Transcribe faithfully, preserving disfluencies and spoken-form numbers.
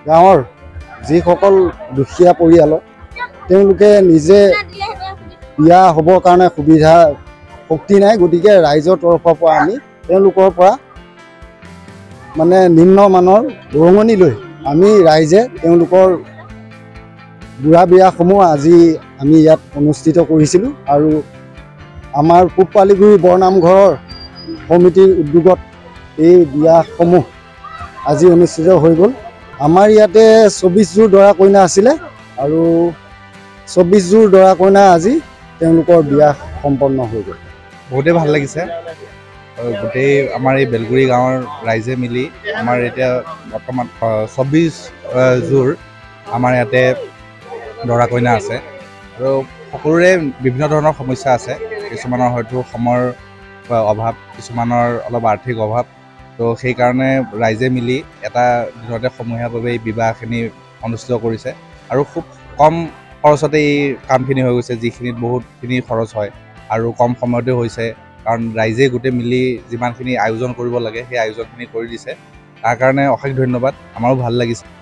গাঁৱৰ যিসকল দুখীয়া পৰিয়ালৰ তেওঁলোকে নিজে বিয়া হ'বৰ কাৰণে সুবিধা শক্তি নাই, গতিকে ৰাইজৰ তৰফৰ পৰা আমি তেওঁলোকৰ পৰা মানে নিম্নমানৰ বৰঙণি লৈ আমি ৰাইজে তেওঁলোকৰ বুঢ়া বিয়াসমূহ আজি আমি ইয়াত অনুষ্ঠিত কৰিছিলোঁ। আৰু আমাৰ পূবপালিগুৰি বৰনামঘৰৰ সমিতিৰ উদ্যোগত এই বিয়াসমূহ আজি অনুষ্ঠিত হৈ গ'ল। আমাৰ ইয়াতে চৌবিছযোৰ দৰা কইনা আছিলে আৰু চৌবিছযোৰ দৰা কইনা আজি তেওঁলোকৰ বিয়া সম্পন্ন হৈ গ'ল। বহুতেই ভাল লাগিছে। গোটেই আমাৰ এই বেলগুৰি গাঁৱৰ ৰাইজে মিলি আমাৰ এতিয়া বৰ্তমান চৌবিছ যোৰ আমাৰ ইয়াতে দৰা কইনা আছে আৰু সকলোৰে বিভিন্ন ধৰণৰ সমস্যা আছে। কিছুমানৰ হয়তো সময়ৰ অভাৱ, কিছুমানৰ অলপ আৰ্থিক অভাৱ, তো সেইকাৰণে ৰাইজে মিলি এটা দিনতে সমূহীয়াভাৱে এই বিবাহখিনি অনুষ্ঠিত কৰিছে আৰু খুব কম খৰচতে এই কামখিনি হৈ গৈছে, যিখিনিত বহুতখিনি খৰচ হয় আৰু কম সময়তে হৈছে, কাৰণ ৰাইজে গোটেই মিলি যিমানখিনি আয়োজন কৰিব লাগে সেই আয়োজনখিনি কৰি দিছে। তাৰ কাৰণে অশেষ ধন্যবাদ, আমাৰো ভাল লাগিছে।